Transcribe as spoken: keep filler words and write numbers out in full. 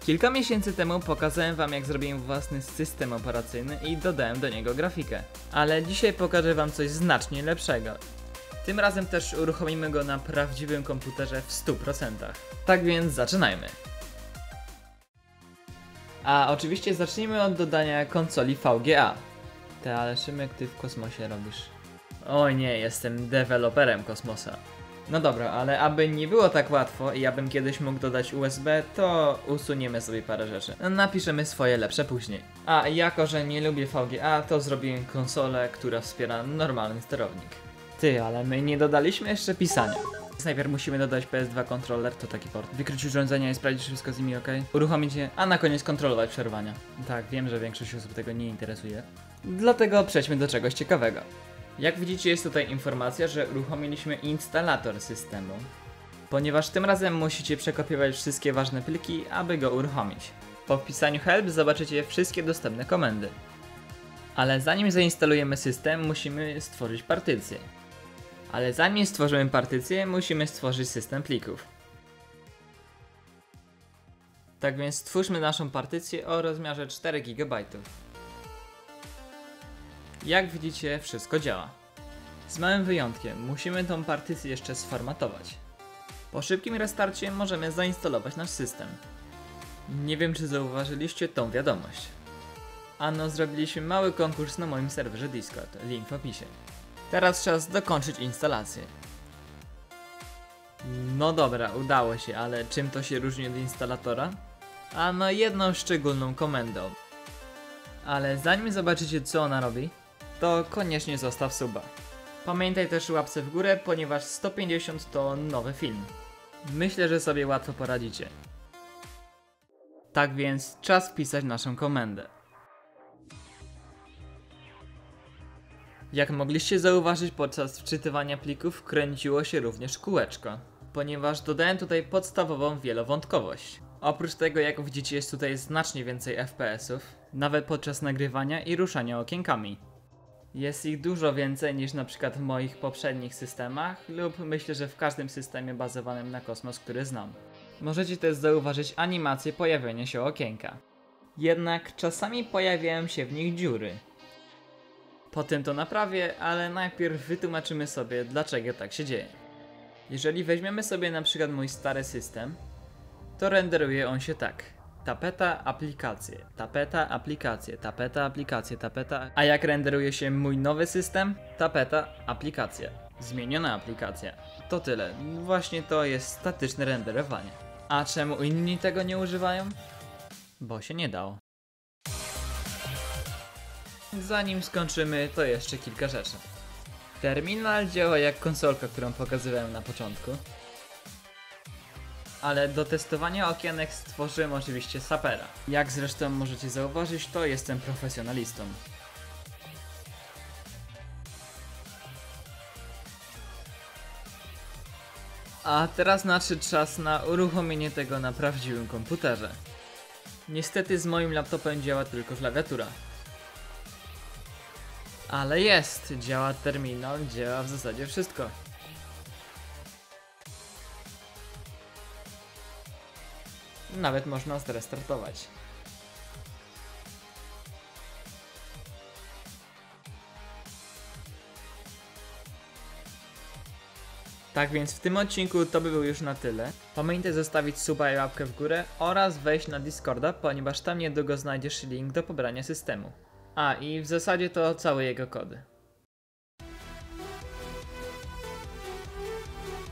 Kilka miesięcy temu pokazałem wam, jak zrobiłem własny system operacyjny i dodałem do niego grafikę. Ale dzisiaj pokażę wam coś znacznie lepszego. Tym razem też uruchomimy go na prawdziwym komputerze w stu procentach. Tak więc zaczynajmy. A oczywiście zacznijmy od dodania konsoli V G A. Ty, ale Szymek, ty w kosmosie robisz. Oj nie, jestem deweloperem kosmosa. No dobra, ale aby nie było tak łatwo i abym kiedyś mógł dodać U S B, to usuniemy sobie parę rzeczy. Napiszemy swoje lepsze później. A jako, że nie lubię V G A, to zrobiłem konsolę, która wspiera normalny sterownik. Ty, ale my nie dodaliśmy jeszcze pisania. Najpierw musimy dodać P S dwa controller, to taki port. Wykryć urządzenia i sprawdzić, czy wszystko z nimi ok. Uruchomić je, a na koniec kontrolować przerwania. Tak, wiem, że większość osób tego nie interesuje. Dlatego przejdźmy do czegoś ciekawego. Jak widzicie, jest tutaj informacja, że uruchomiliśmy instalator systemu. Ponieważ tym razem musicie przekopiować wszystkie ważne pliki, aby go uruchomić. Po wpisaniu help zobaczycie wszystkie dostępne komendy. Ale zanim zainstalujemy system, musimy stworzyć partycję. Ale zanim stworzymy partycję, musimy stworzyć system plików. Tak więc stwórzmy naszą partycję o rozmiarze cztery gigabajty. Jak widzicie, wszystko działa. Z małym wyjątkiem, musimy tą partycję jeszcze sformatować. Po szybkim restarcie możemy zainstalować nasz system. Nie wiem, czy zauważyliście tą wiadomość. Ano, zrobiliśmy mały konkurs na moim serwerze Discord, link w opisie. Teraz czas dokończyć instalację. No dobra, udało się, ale czym to się różni od instalatora? Ano, jedną szczególną komendą. Ale zanim zobaczycie, co ona robi, to koniecznie zostaw suba. Pamiętaj też o łapce w górę, ponieważ sto pięćdziesiąt to nowy film. Myślę, że sobie łatwo poradzicie. Tak więc czas wpisać naszą komendę. Jak mogliście zauważyć, podczas wczytywania plików kręciło się również kółeczko, ponieważ dodałem tutaj podstawową wielowątkowość. Oprócz tego, jak widzicie, jest tutaj znacznie więcej F P S ów, nawet podczas nagrywania i ruszania okienkami. Jest ich dużo więcej niż na przykład w moich poprzednich systemach lub myślę, że w każdym systemie bazowanym na kosmos, który znam. Możecie też zauważyć animację pojawienia się okienka. Jednak czasami pojawiają się w nich dziury. Potem to naprawię, ale najpierw wytłumaczymy sobie, dlaczego tak się dzieje. Jeżeli weźmiemy sobie na przykład mój stary system, to renderuje on się tak. Tapeta, aplikacje, tapeta, aplikacje, tapeta, aplikacje, tapeta. A jak renderuje się mój nowy system? Tapeta, aplikacja, zmieniona aplikacja. To tyle. Właśnie to jest statyczne renderowanie. A czemu inni tego nie używają? Bo się nie dało. Zanim skończymy, to jeszcze kilka rzeczy. Terminal działa jak konsolka, którą pokazywałem na początku. Ale do testowania okienek stworzyłem oczywiście Sapera. Jak zresztą możecie zauważyć, to jestem profesjonalistą. A teraz nadszedł czas na uruchomienie tego na prawdziwym komputerze. Niestety z moim laptopem działa tylko klawiatura. Ale jest, działa terminal, działa w zasadzie wszystko. Nawet można zrestartować. Tak więc w tym odcinku to by było już na tyle. Pamiętaj zostawić suba i łapkę w górę oraz wejść na Discorda, ponieważ tam niedługo znajdziesz link do pobrania systemu. A i w zasadzie to całe jego kody.